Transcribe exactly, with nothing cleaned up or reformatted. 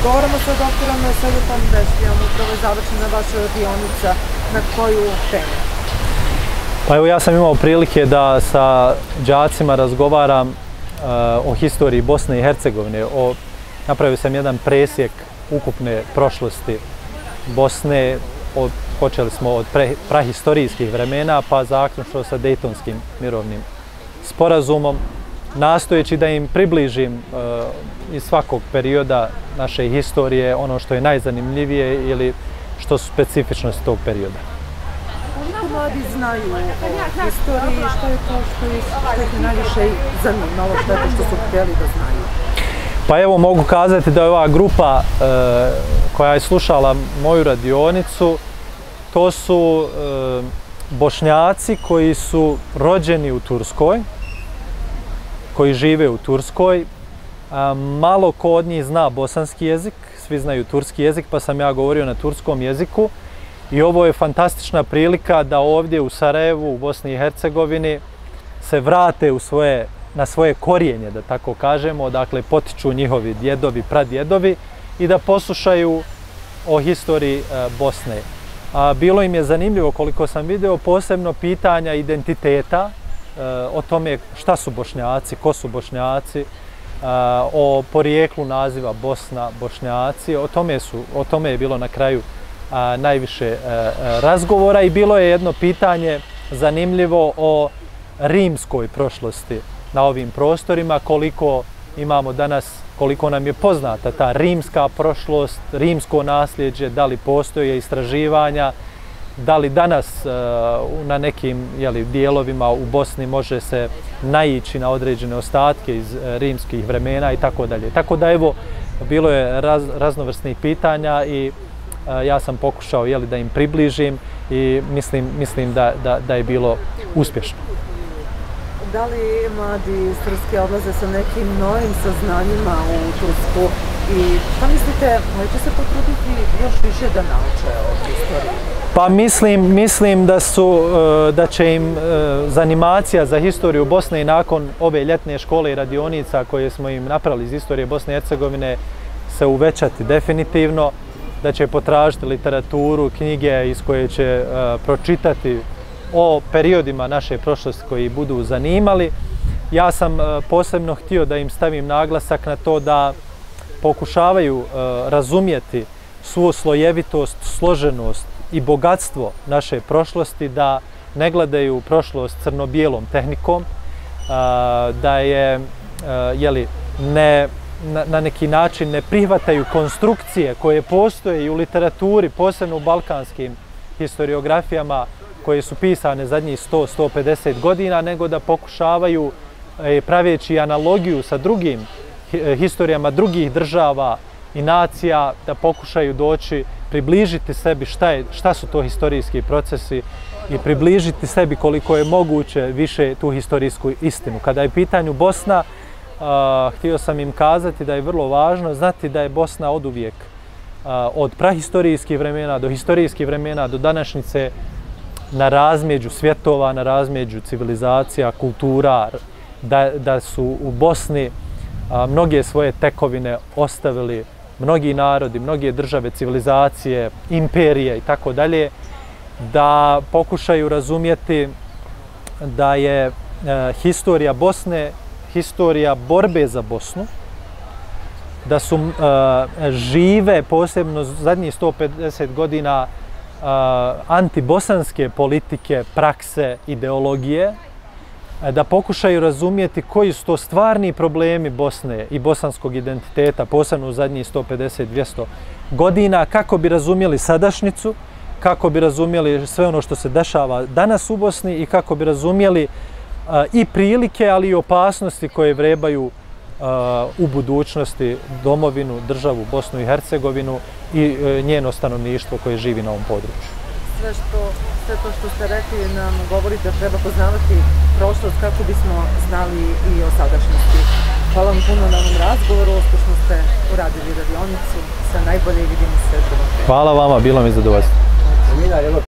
Razgovaramo sa doktorom Sejletom Beštijom, upravo je završena vaša radionica, na koju temu? Pa evo, ja sam imao prilike da sa đacima razgovaram uh, o historiji Bosne i Hercegovine. O, napravio sam jedan presjek ukupne prošlosti Bosne. Od, počeli smo od pre, prahistorijskih vremena pa zaključno sa Dejtonskim mirovnim sporazumom, nastojeći da im približim uh, iz svakog perioda naše historije ono što je najzanimljivije ili što su specifičnosti tog perioda. Koliko mladi znaju o historiji, što je to što ih, što ih najviše zanimalo, što je to što su htjeli da znaju? Pa evo, mogu kazati da je ova grupa e, koja je slušala moju radionicu, to su e, Bošnjaci koji su rođeni u Turskoj, koji žive u Turskoj. A, malo ko od njih zna bosanski jezik, svi znaju turski jezik, pa sam ja govorio na turskom jeziku. I ovo je fantastična prilika da ovdje u Sarajevu, u Bosni i Hercegovini, se vrate u svoje, na svoje korijenje, da tako kažemo, dakle potiču njihovi djedovi, pradjedovi i da poslušaju o historiji e, Bosne. A, bilo im je zanimljivo, koliko sam video, posebno pitanja identiteta, e, o tome šta su Bošnjaci, ko su Bošnjaci, e, o porijeklu naziva Bosna, Bošnjaci, o tome, su, o tome je bilo na kraju a, najviše a, a, razgovora i bilo je jedno pitanje zanimljivo o rimskoj prošlosti na ovim prostorima, koliko imamo danas, koliko nam je poznata ta rimska prošlost, rimsko nasljeđe, da li postoje istraživanja, da li danas a, na nekim jeli, dijelovima u Bosni može se naići na određene ostatke iz a, rimskih vremena i tako dalje. Tako da evo, bilo je raz, raznovrsnih pitanja i ja sam pokušao jeli, da im približim i mislim, mislim da, da, da je bilo uspješno. Da li mladi iz Turske odlaze sa nekim novim saznanjima u Tursku i šta mislite, će se potruditi još više da nauče o historiji? Pa mislim, mislim da, su, da će im zanimacija za historiju Bosne i nakon ove ljetne škole i radionica koje smo im napravili iz istorije Bosne i Hercegovine se uvećati definitivno, da će potražiti literaturu, knjige iz koje će uh, pročitati o periodima naše prošlosti koji budu zanimali. Ja sam uh, posebno htio da im stavim naglasak na to da pokušavaju uh, razumjeti svu slojevitost, složenost i bogatstvo naše prošlosti, da ne gledaju prošlost crno-bijelom tehnikom, uh, da je uh, jeli, ne Na, na neki način ne prihvataju konstrukcije koje postoje i u literaturi, posebno u balkanskim historiografijama koje su pisane zadnjih sto do sto pedeset godina, nego da pokušavaju, e, praveći analogiju sa drugim e, historijama drugih država i nacija, da pokušaju doći, približiti sebi šta, je, šta su to historijski procesi i približiti sebi koliko je moguće više tu historijsku istinu. Kada je pitanju Bosna, Uh, htio sam im kazati da je vrlo važno znati da je Bosna oduvijek uh, od prahistorijskih vremena do historijskih vremena do današnjice na razmeđu svjetova, na razmeđu civilizacija, kultura, da, da su u Bosni uh, mnoge svoje tekovine ostavili mnogi narodi, mnoge države, civilizacije, imperije i tako dalje, da pokušaju razumjeti da je uh, historija Bosne historija borbe za Bosnu, da su uh, žive, posebno zadnjih sto pedeset godina, uh, antibosanske politike, prakse, ideologije, da pokušaju razumjeti koji su to stvarni problemi Bosne i bosanskog identiteta, posebno u zadnjih sto pedeset do dvjesto godina, kako bi razumjeli sadašnjicu, kako bi razumjeli sve ono što se dešava danas u Bosni i kako bi razumjeli i prilike, ali i opasnosti koje vrebaju uh, u budućnosti domovinu, državu Bosnu i Hercegovinu i uh, njeno stanovništvo koje živi na ovom području. Sve, što, sve to što ste rekli nam govorite, treba poznavati prošlost kako bismo znali i o sadašnjosti. Hvala vam puno na ovom razgovoru, uspješno ste uradili radionicu, sa najbolje, vidimo se drugom. Hvala vama, bilo mi zadovoljstvo.